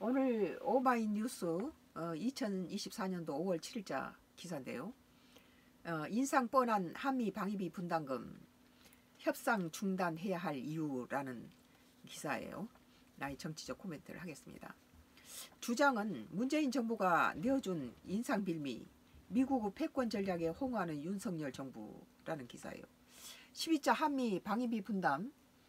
오늘 오마이뉴스 2024년도 5월 7일자 기사인데요. 인상 뻔한 한미 방위비 분담금 협상 중단해야 할 이유라는 기사예요. 나의 정치적 코멘트를 하겠습니다. 주장은 문재인 정부가 내어준 인상 빌미, 미국의 패권 전략에 홍하는 윤석열 정부라는 기사예요. 12차 한미 방위비 분담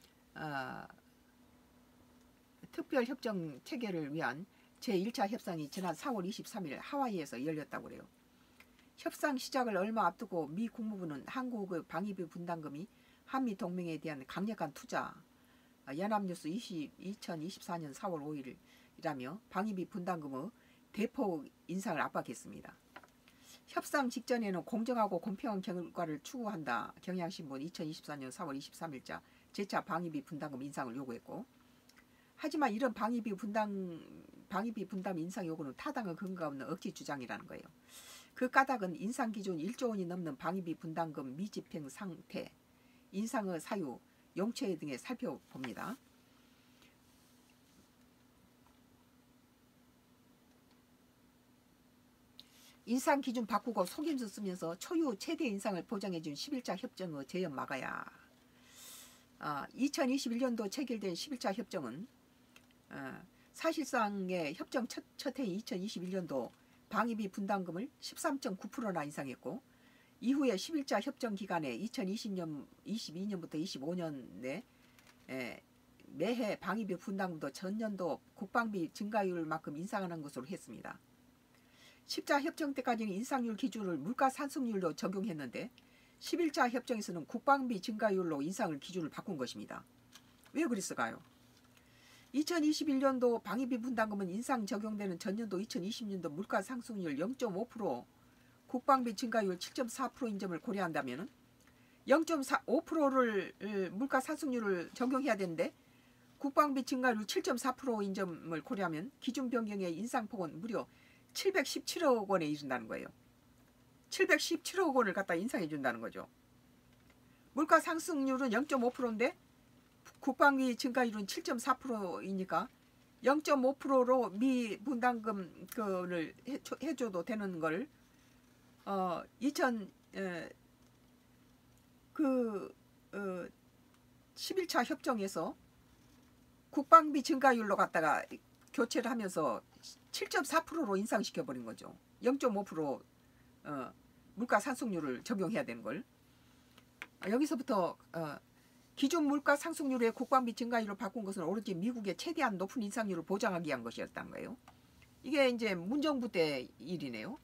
특별협정 체결을 위한 제1차 협상이 지난 4월 23일 하와이에서 열렸다고 그래요. 협상 시작을 얼마 앞두고 미 국무부는 한국의 방위비 분담금이 한미 동맹에 대한 강력한 투자, 연합뉴스 2024년 4월 5일이라며 방위비 분담금의 대폭 인상을 압박했습니다. 협상 직전에는 공정하고 공평한 결과를 추구한다. 경향신문 2024년 4월 23일자 제4 방위비 분담금 인상을 요구했고, 하지만 이런 방위비 분담 인상 요구는 타당한 근거가 없는 억지 주장이라는 거예요. 그 까닭은 인상 기준 1조 원이 넘는 방위비 분담금 미집행 상태, 인상의 사유, 용체 등에 살펴봅니다. 인상 기준 바꾸고 속임수 쓰면서 초유 최대 인상을 보장해준 11차 협정의 재현 막아야. 2021년도 체결된 11차 협정은 사실상의 협정 첫 해인 2021년도 방위비 분담금을 13.9%나 인상했고, 이후에 11차 협정 기간에 2022년부터 25년에 매해 방위비 분담금도 전년도 국방비 증가율만큼 인상하는 것으로 했습니다. 10차 협정 때까지는 인상률 기준을 물가상승률로 적용했는데 11차 협정에서는 국방비 증가율로 인상을 기준을 바꾼 것입니다. 왜 그랬을까요? 2021년도 방위비 분담금은 인상 적용되는 전년도 2020년도 물가상승률 0.5%, 국방비 증가율 7.4%인 점을 고려한다면 0.5%를 물가상승률을 적용해야 되는데 국방비 증가율 7.4%인 점을 고려하면 기준 변경의 인상폭은 무려 717억 원에 이른다는 거예요. 717억 원을 갖다 인상해 준다는 거죠. 물가 상승률은 0.5%인데 국방비 증가율은 7.4%이니까 0.5%로 미 분담금 그를 해줘도 되는 걸 11차 협정에서 국방비 증가율로 갖다가 교체를 하면서 7.4%로 인상시켜버린 거죠. 0.5% 물가 상승률을 적용해야 되는 걸. 여기서부터 기존 물가 상승률의 국방비 증가율을 바꾼 것은 오로지 미국의 최대한 높은 인상률을 보장하기 위한 것이었다는 거예요. 이게 이제 문정부 때 일이네요.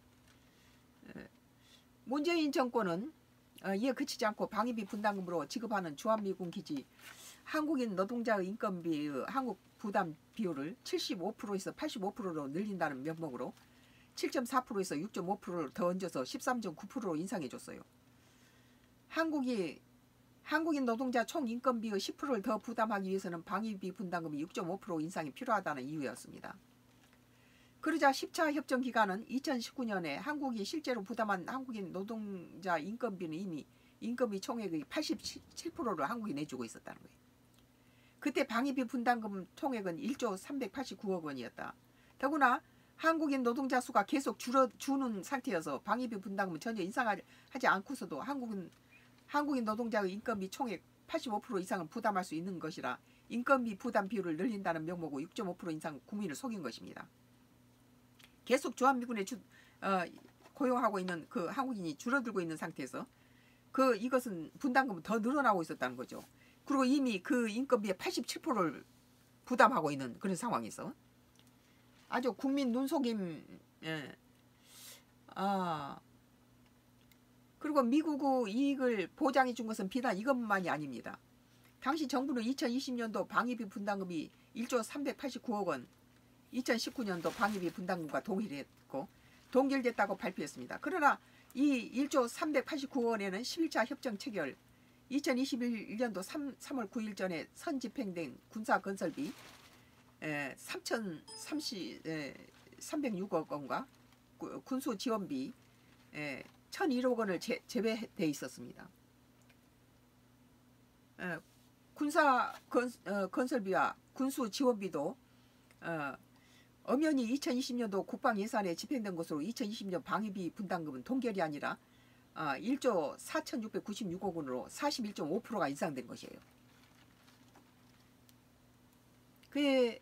문재인 정권은 이에 그치지 않고 방위비 분담금으로 지급하는 주한미군 기지 한국인 노동자의 인건비의 한국 부담 비율을 75%에서 85%로 늘린다는 명목으로 7.4%에서 6.5%를 더 얹어서 13.9%로 인상해줬어요. 한국인 노동자 총 인건비의 10%를 더 부담하기 위해서는 방위비 분담금이 6.5% 인상이 필요하다는 이유였습니다. 그러자 10차 협정 기간은 2019년에 한국이 실제로 부담한 한국인 노동자 인건비는 이미 인건비 총액의 87%를 한국이 내주고 있었다는 거예요. 그때 방위비 분담금 총액은 1조 389억 원이었다. 더구나 한국인 노동자 수가 계속 줄어주는 상태여서 방위비 분담금은 전혀 인상하지 않고서도 한국인 노동자의 인건비 총액 85% 이상을 부담할 수 있는 것이라 인건비 부담 비율을 늘린다는 명목으로 6.5% 인상 국민을 속인 것입니다. 계속 주한미군에 고용하고 있는 그 한국인이 줄어들고 있는 상태에서 이것은 분담금은 더 늘어나고 있었다는 거죠. 그리고 이미 그 인건비의 87%를 부담하고 있는 그런 상황에서 아주 국민 눈속임. 그리고 미국의 이익을 보장해 준 것은 비단 이것만이 아닙니다. 당시 정부는 2020년도 방위비 분담금이 1조 389억 원, 2019년도 방위비 분담금과 동일했고 동결됐다고 발표했습니다. 그러나 이 1조 389억 원에는 11차 협정 체결, 2021년도 3월 9일 전에 선집행된 군사건설비 3,306억 원과 군수지원비 1,001억 원을 제외되어 있었습니다. 군사 건설비와 군수지원비도 엄연히 2020년도 국방 예산에 집행된 것으로 2020년 방위비 분담금은 동결이 아니라 1조 4,696억 원으로 41.5%가 인상된 것이에요. 그에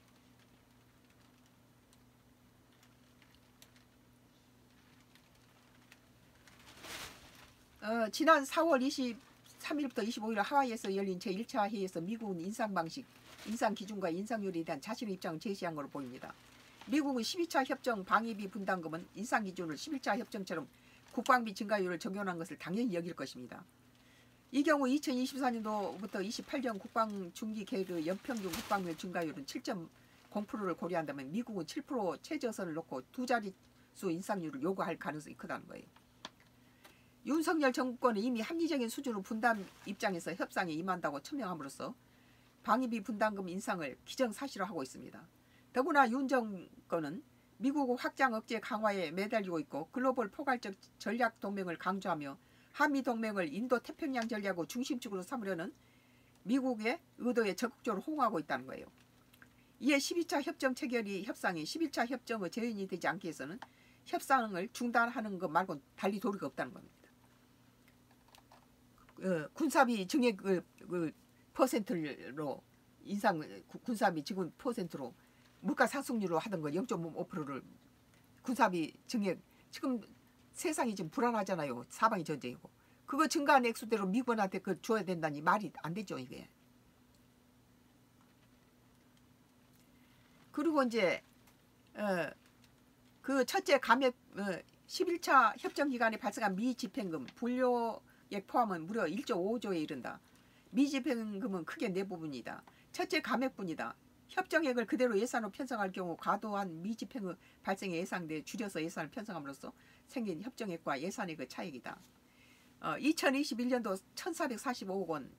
지난 4월 23일부터 25일 하와이에서 열린 제1차 회의에서 미국은 인상 방식, 인상 기준과 인상률에 대한 자신의 입장을 제시한 것으로 보입니다. 미국은 12차 협정 방위비 분담금은 인상 기준을 11차 협정처럼 국방비 증가율을 적용한 것을 당연히 여길 것입니다. 이 경우 2024년도부터 28년 국방 중기 계획의 연평균 국방비 증가율은 7.0%를 고려한다면 미국은 7% 최저선을 놓고 두 자릿수 인상률을 요구할 가능성이 크다는 거예요. 윤석열 정권은 이미 합리적인 수준으로 분담 입장에서 협상에 임한다고 천명함으로써 방위비 분담금 인상을 기정사실화하고 있습니다. 더구나 윤 정권은 미국 확장 억제 강화에 매달리고 있고 글로벌 포괄적 전략 동맹을 강조하며 한미 동맹을 인도 태평양 전략의 중심축으로 삼으려는 미국의 의도에 적극적으로 호응하고 있다는 거예요. 이에 12차 협정 체결이 협상이 11차 협정의 재현이 되지 않기 위해서는 협상을 중단하는 것 말고는 달리 도리가 없다는 겁니다. 군사비 증액을 퍼센트로 인상, 군사비 지금 퍼센트로 물가 상승률로 하던 걸 0.5%를 군사비 증액, 지금 세상이 지금 불안하잖아요. 사방이 전쟁이고. 그거 증가한 액수대로 미국한테 그걸 줘야 된다니 말이 안 되죠, 이게. 그리고 이제 그 첫째 감액 11차 협정 기간에 발생한 미집행금 불료액 포함은 무려 1조 5조에 이른다. 미집행금은 크게 네 부분이다. 첫째 감액분이다. 협정액을 그대로 예산으로 편성할 경우 과도한 미집행의 발생에 예상돼 줄여서 예산을 편성함으로써 생긴 협정액과 예산액의 차익이다. 2021년도 1,445억 원,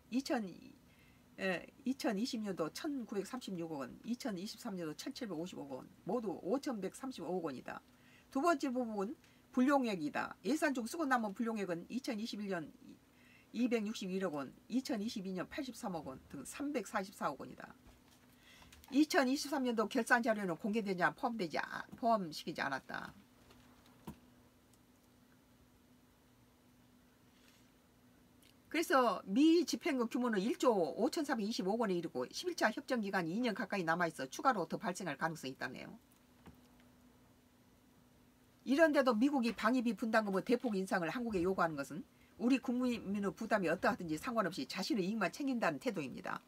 2020년도 1,936억 원, 2023년도 1,755억 원, 모두 5,135억 원이다. 두 번째 부분 불용액이다. 예산 중 쓰고 남은 불용액은 2021년 261억 원, 2022년 83억 원 등 344억 원이다. 2023년도 결산 자료는 공개되지 포함시키지 않았다. 그래서 미 집행금 규모는 1조 5,425억 원에 이르고 11차 협정 기간이 2년 가까이 남아있어 추가로 더 발생할 가능성이 있다네요. 이런데도 미국이 방위비 분담금의 대폭 인상을 한국에 요구하는 것은 우리 국민의 부담이 어떠하든지 상관없이 자신의 이익만 챙긴다는 태도입니다.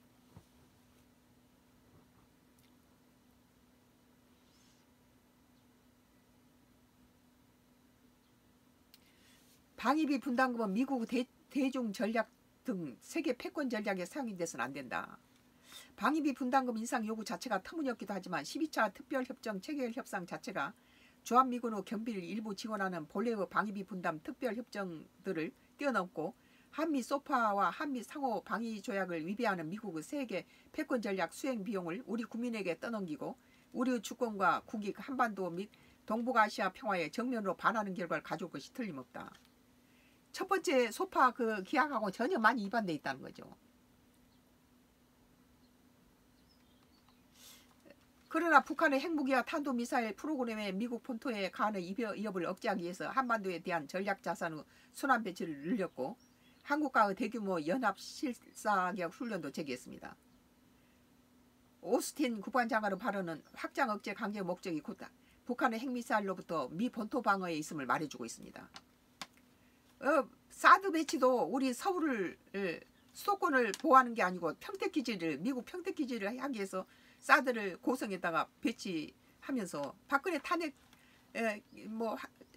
방위비 분담금은 미국 대중 전략 등 세계 패권 전략에 사용이 돼서는 안 된다. 방위비 분담금 인상 요구 자체가 터무니없기도 하지만 12차 특별협정 체결 협상 자체가 주한미군의 경비를 일부 지원하는 본래의 방위비 분담 특별협정들을 뛰어넘고 한미 소파와 한미 상호 방위 조약을 위배하는 미국의 세계 패권 전략 수행 비용을 우리 국민에게 떠넘기고 우리의 주권과 국익 한반도 및 동북아시아 평화에 정면으로 반하는 결과를 가져올 것이 틀림없다. 첫 번째 소파 그 기약하고 전혀 많이 위반돼 있다는 거죠. 그러나 북한의 핵무기와 탄도미사일 프로그램에 미국 본토에 가하는 위협을 억제하기 위해서 한반도에 대한 전략 자산의 순환 배치를 늘렸고 한국과의 대규모 연합 실사격 훈련도 제기했습니다. 오스틴 국방장관의 발언은 확장 억제 강제 목적이 곧 북한의 핵미사일로부터 미 본토 방어에 있음을 말해주고 있습니다. 사드 배치도 우리 서울을 수도권을 보호하는 게 아니고 평택기지를 미국 평택기지를 하기 위해서 사드를 고성에다가 배치하면서 박근혜 탄핵 뭐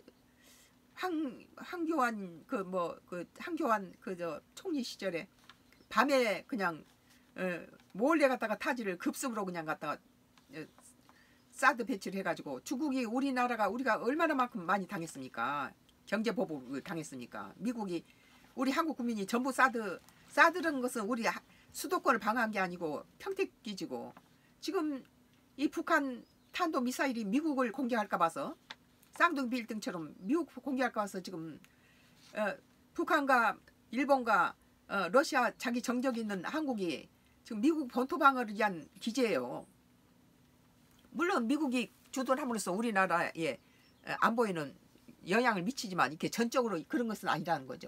황교안 황교안 저 총리 시절에 밤에 그냥 몰래 갖다가 타지를 급습으로 그냥 갖다가 사드 배치를 해가지고 중국이 우리가 얼마나만큼 많이 당했습니까? 경제 보복을 당했으니까 미국이 우리 한국 국민이 전부 사드라는 것은 우리 수도권을 방어한 게 아니고 평택기지고 지금 이 북한 탄도 미사일이 미국을 공격할까 봐서 쌍둥이 빌딩처럼 미국 공격할까 봐서 지금 북한과 일본과 러시아 자기 정적 있는 한국이 지금 미국 본토 방어를 위한 기지예요. 물론 미국이 주둔함으로써 우리나라에 안보에는 영향을 미치지만 이렇게 전적으로 그런 것은 아니라는 거죠.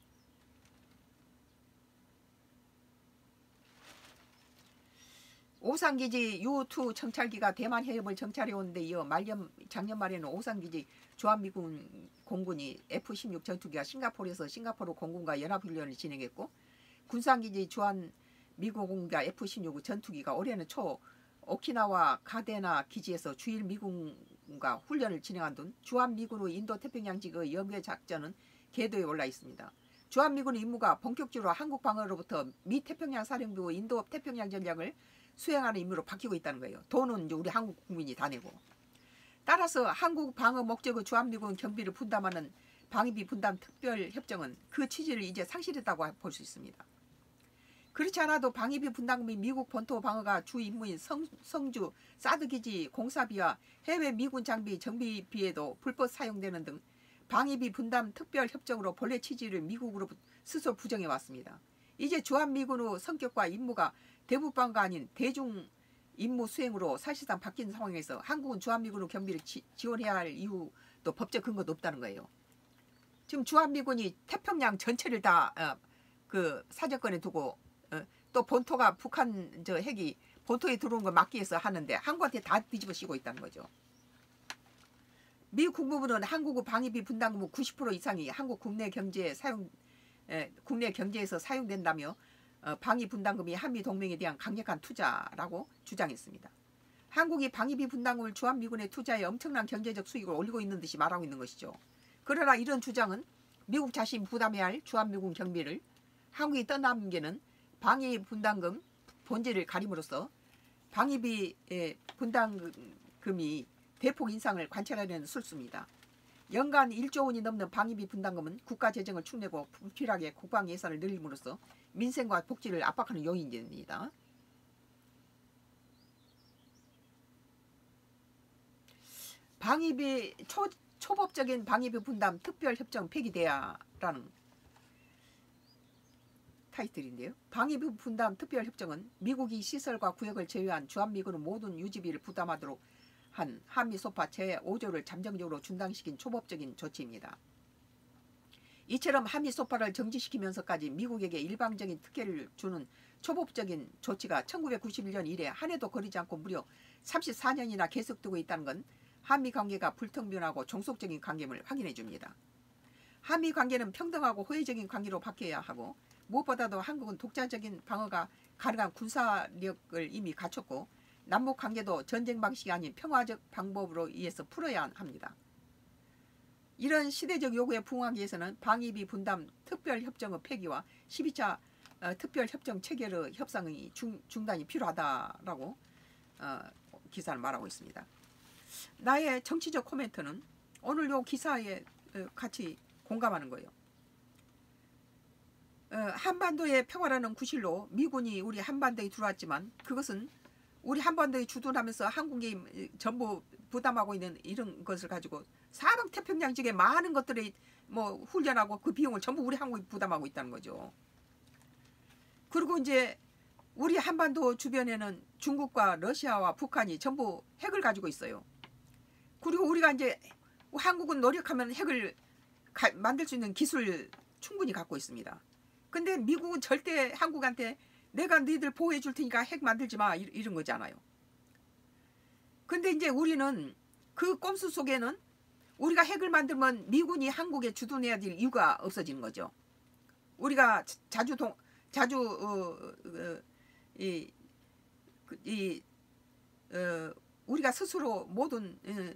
오산기지 U2 정찰기가 대만 해협을 정찰해 오는데 이어 작년 말에는 오산기지 주한미군 공군이 F-16 전투기가 싱가포르에서 싱가포르 공군과 연합훈련을 진행했고, 군산기지 주한미군 공군과 F-16 전투기가 올해는 초 오키나와 가데나 기지에서 주일 미군과 훈련을 진행한 등 주한미군의 인도태평양 지역의 연계 작전은 궤도에 올라 있습니다. 주한미군의 임무가 본격적으로 한국 방어로부터 미 태평양 사령부의 인도 태평양 전략을 수행하는 임무로 바뀌고 있다는 거예요. 돈은 이제 우리 한국 국민이 다 내고. 따라서 한국 방어 목적의 주한미군 경비를 분담하는 방위비 분담 특별협정은 그 취지를 이제 상실했다고 볼 수 있습니다. 그렇지 않아도 방위비 분담금이 미국 본토 방어가 주 임무인 성주 사드기지 공사비와 해외 미군 장비 정비비에도 불법 사용되는 등 방위비 분담 특별협정으로 본래 취지를 미국으로 스스로 부정해 왔습니다. 이제 주한미군의 성격과 임무가 대북방어가 아닌 대중 임무 수행으로 사실상 바뀐 상황에서 한국은 주한미군의 경비를 지원해야 할 이유도 법적 근거도 없다는 거예요. 지금 주한미군이 태평양 전체를 다 그 사정권에 두고 또 본토가 북한 핵이 본토에 들어온 걸 막기 위해서 하는데 한국한테 다 뒤집어 씌고 있다는 거죠. 미 국무부는 한국의 방위비 분담금의 90% 이상이 한국 국내 경제에서 사용된다며 방위 분담금이 한미 동맹에 대한 강력한 투자라고 주장했습니다. 한국이 방위비 분담금을 주한미군에 투자해 엄청난 경제적 수익을 올리고 있는 듯이 말하고 있는 것이죠. 그러나 이런 주장은 미국 자신이 부담해야 할 주한미군 경비를 한국이 떠넘기는 방위 분담금 본질을 가림으로써 방위비 분담금이 대폭 인상을 관찰하려는 술수입니다. 연간 1조 원이 넘는 방위비 분담금은 국가 재정을 축내고 불필요하게 국방 예산을 늘림으로써 민생과 복지를 압박하는 요인입니다. 방위비 초법적인 방위비 분담 특별협정 폐기돼야라는 타이틀인데요. 방위비 분담 특별협정은 미국이 시설과 구역을 제외한 주한미군의 모든 유지비를 부담하도록 한 한미 소파 제5조를 잠정적으로 중단시킨 초법적인 조치입니다. 이처럼 한미 소파를 정지시키면서까지 미국에게 일방적인 특혜를 주는 초법적인 조치가 1991년 이래 한 해도 거리지 않고 무려 34년이나 계속되고 있다는 건 한미 관계가 불평등하고 종속적인 관계임을 확인해 줍니다. 한미 관계는 평등하고 호혜적인 관계로 바뀌어야 하고, 무엇보다도 한국은 독자적인 방어가 가능한 군사력을 이미 갖췄고, 남북 관계도 전쟁 방식이 아닌 평화적 방법으로 의해서 풀어야 합니다. 이런 시대적 요구에 부응하기 위해서는 방위비 분담 특별협정의 폐기와 12차 특별협정 체결의 협상의 중단이 필요하다라고 기사를 말하고 있습니다. 나의 정치적 코멘트는 오늘 요 기사에 같이 공감하는 거예요. 한반도의 평화라는 구실로 미군이 우리 한반도에 들어왔지만 그것은 우리 한반도에 주둔하면서 한국이 전부 부담하고 있는 이런 것을 가지고 사방태평양 지역에 많은 것들이 뭐 훈련하고 그 비용을 전부 우리 한국이 부담하고 있다는 거죠. 그리고 이제 우리 한반도 주변에는 중국과 러시아와 북한이 전부 핵을 가지고 있어요. 그리고 우리가 이제 한국은 노력하면 핵을 만들 수 있는 기술 충분히 갖고 있습니다. 근데 미국은 절대 한국한테 내가 너희들 보호해 줄 테니까 핵 만들지 마 이런 거잖아요. 근데 이제 우리는 그 꼼수 속에는 우리가 핵을 만들면 미군이 한국에 주둔해야 될 이유가 없어지는 거죠. 우리가 우리가 스스로 모든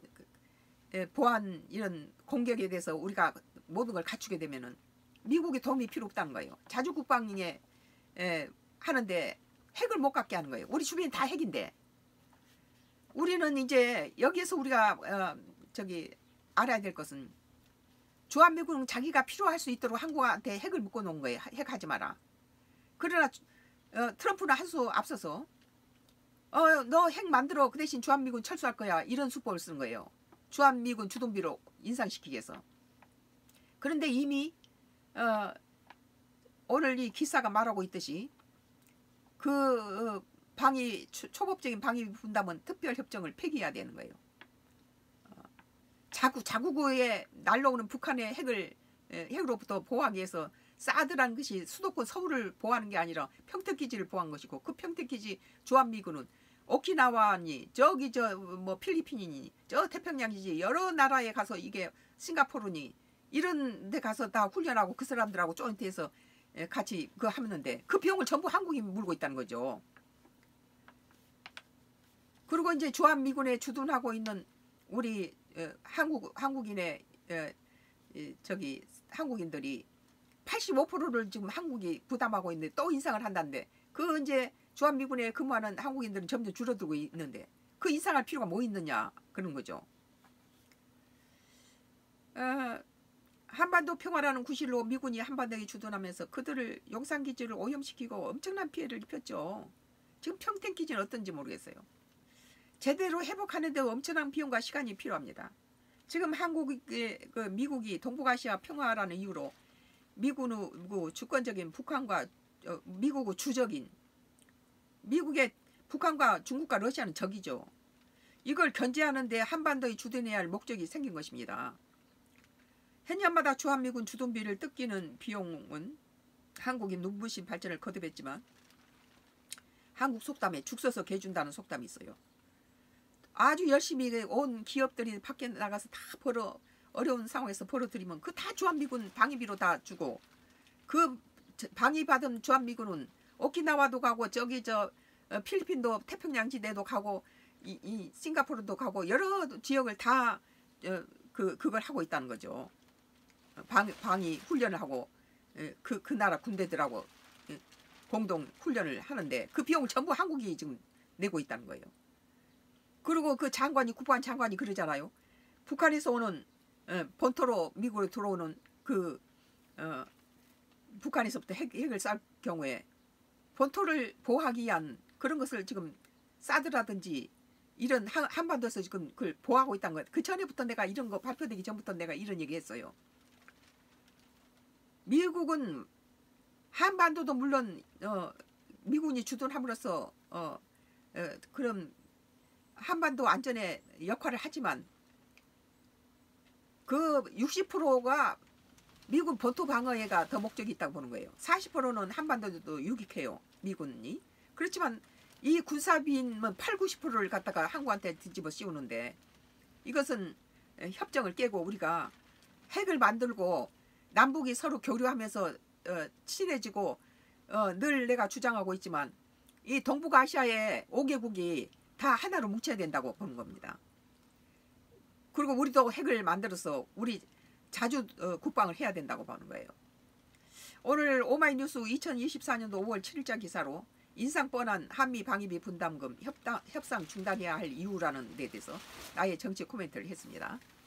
보안 이런 공격에 대해서 우리가 모든 걸 갖추게 되면은 미국의 도움이 필요 없다는 거예요. 자주 국방에 하는데 핵을 못 갖게 하는 거예요. 우리 주변이 다 핵인데. 우리는 이제 여기에서 우리가 알아야 될 것은 주한미군은 자기가 필요할 수 있도록 한국한테 핵을 묶어 놓은 거예요. 핵하지 마라. 그러나 트럼프는 한 수 앞서서 너 핵 만들어 그 대신 주한미군 철수할 거야 이런 수법을 쓰는 거예요. 주한미군 주둔비로 인상시키기 위해서. 그런데 이미 오늘 이 기사가 말하고 있듯이 그 초법적인 방위비 분담은 특별협정을 폐기해야 되는 거예요. 자국에 날라오는 북한의 핵으로부터 보호하기 위해서 사드라는 것이 수도권 서울을 보호하는 게 아니라 평택기지를 보호한 것이고, 그 평택기지 주한미군은 오키나와니 저기 뭐 필리핀이니 저 태평양이지 여러 나라에 가서, 이게 싱가포르니 이런 데 가서 다 훈련하고 그 사람들하고 조인트해서 같이 그거 하는데, 그 비용을 전부 한국이 물고 있다는 거죠. 그리고 이제 주한미군에 주둔하고 있는 우리 한국인의 한국인들이 85%를 지금 한국이 부담하고 있는데 또 인상을 한다는데, 그 이제 주한미군에 근무하는 한국인들은 점점 줄어들고 있는데 그 인상할 필요가 뭐 있느냐 그런 거죠. 한반도 평화라는 구실로 미군이 한반도에 주둔하면서 그들을 용산기지를 오염시키고 엄청난 피해를 입혔죠. 지금 평택기지는 어떤지 모르겠어요. 제대로 회복하는 데 엄청난 비용과 시간이 필요합니다. 지금 미국이 동북아시아 평화라는 이유로 미군의 주권적인 북한과 미국의 주적인 미국의 북한과 중국과 러시아는 적이죠. 이걸 견제하는 데 한반도에 주둔해야 할 목적이 생긴 것입니다. 해년마다 주한미군 주둔비를 뜯기는 비용은 한국이 눈부신 발전을 거듭했지만 한국 속담에 죽 써서 개 준다는 속담이 있어요. 아주 열심히 온 기업들이 밖에 나가서 다 어려운 상황에서 벌어들이면 그 다 주한미군 방위비로 다 주고, 그 방위받은 주한미군은 오키나와도 가고 저기 필리핀도 태평양지대도 가고 이 싱가포르도 가고 여러 지역을 다 그걸 하고 있다는 거죠. 방위 훈련을 하고 그 나라 군대들하고 공동 훈련을 하는데 그 비용을 전부 한국이 지금 내고 있다는 거예요. 그리고 그 국방 장관이 그러잖아요. 북한에서 오는 본토로 미국으로 들어오는 북한에서부터 핵을 쌀 경우에 본토를 보호하기 위한 그런 것을 지금 사드라든지 이런 한반도에서 지금 그걸 보호하고 있다는 거예요. 그 전에부터 내가 이런 거 발표되기 전부터 내가 이런 얘기 했어요. 미국은 한반도도 물론 미군이 주둔함으로써 그런 한반도 안전에 역할을 하지만 그 60%가 미군 본토 방어에가 더 목적이 있다고 보는 거예요. 40%는 한반도도 유익해요, 미군이. 그렇지만 이 군사비는 8, 90%를 갖다가 한국한테 뒤집어 씌우는데, 이것은 협정을 깨고 우리가 핵을 만들고 남북이 서로 교류하면서 친해지고 늘 내가 주장하고 있지만 이 동북아시아의 5개국이 다 하나로 뭉쳐야 된다고 보는 겁니다. 그리고 우리도 핵을 만들어서 우리 자주 국방을 해야 된다고 보는 거예요. 오늘 오마이뉴스 2024년도 5월 7일자 기사로 인상 뻔한 한미 방위비 분담금 협상 중단해야 할 이유라는 데 대해서 나의 정치 코멘트를 했습니다.